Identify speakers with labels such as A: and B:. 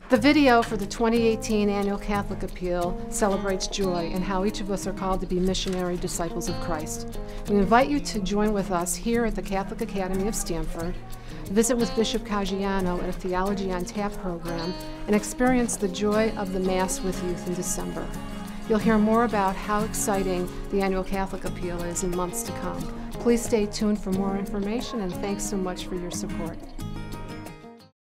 A: The video for the 2018 Annual Catholic Appeal celebrates joy and how each of us are called to be missionary disciples of Christ. We invite you to join with us here at the Catholic Academy of Stamford, visit with Bishop Caggiano at a Theology on Tap program, and experience the joy of the Mass with youth in December. You'll hear more about how exciting the Annual Catholic Appeal is in months to come. Please stay tuned for more information, and thanks so much for your support.